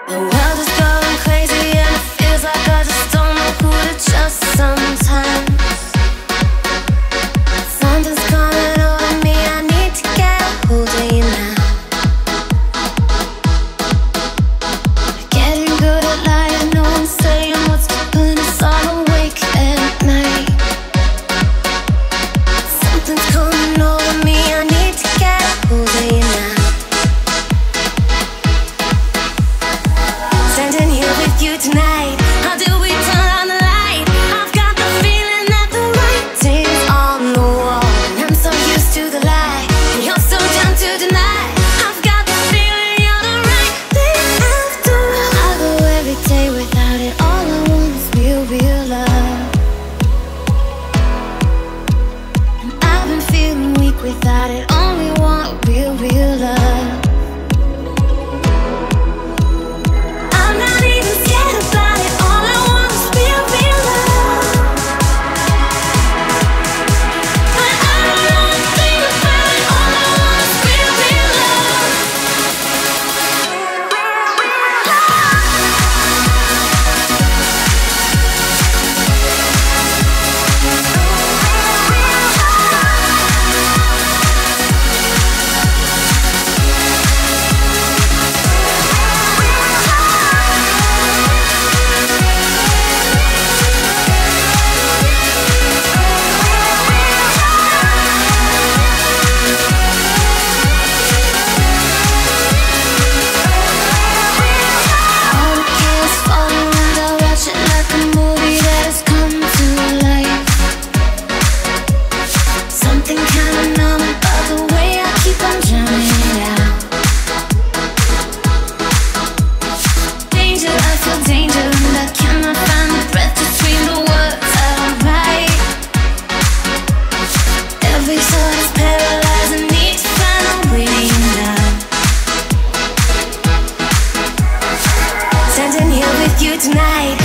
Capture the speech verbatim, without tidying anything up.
The world is going crazy and it feels like I just don't know who to trust sometimes. Something's coming over me, I need to get a hold of you now. Getting good at lying, no one's saying what's keeping us all awake at night. Something's coming over me, I need to get a hold of you now. Standing here with you tonight, how do we turn on the light? I've got the feeling that the writing's on the wall, and I'm so used to the lie, and you're so down to deny. I've got the feeling you're the right thing after all. I go every day without it, all I want is real, real love. And I've been feeling weak without it, only want real, real love. I'm not even scared about it, all I want is real, real love. And I don't wanna think about it, all I want is real, real love. All the chaos falling around, I watch it like a movie that has come to life. Something kinda numb about the way I keep on drowning it out. Danger, I feel danger, and I cannot find the breath between the words I write. Every thought is paralyzed, I need to find a way now. Standing here with you tonight,